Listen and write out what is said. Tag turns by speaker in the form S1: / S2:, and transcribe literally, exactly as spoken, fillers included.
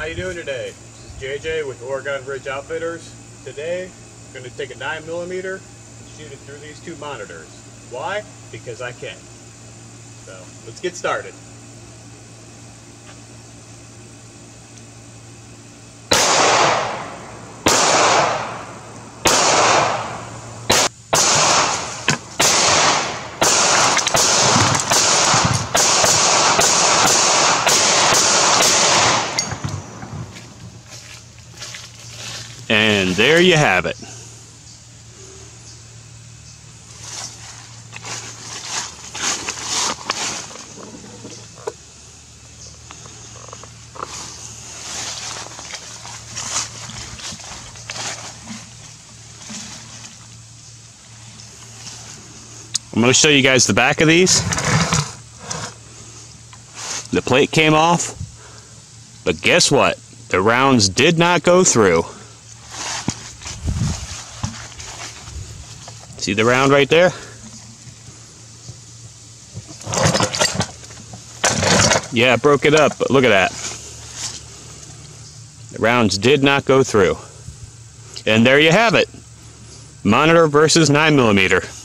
S1: How you doing today? This is J J with Oregon Ridge Outfitters. Today, I'm going to take a nine millimeter and shoot it through these two monitors. Why? Because I can. So, let's get started.
S2: And there you have it. I'm going to show you guys the back of these. The plate came off, but guess what? The rounds did not go through. See the round right there? Yeah, it broke it up, but look at that. The rounds did not go through. And there you have it. Monitor versus nine millimeter.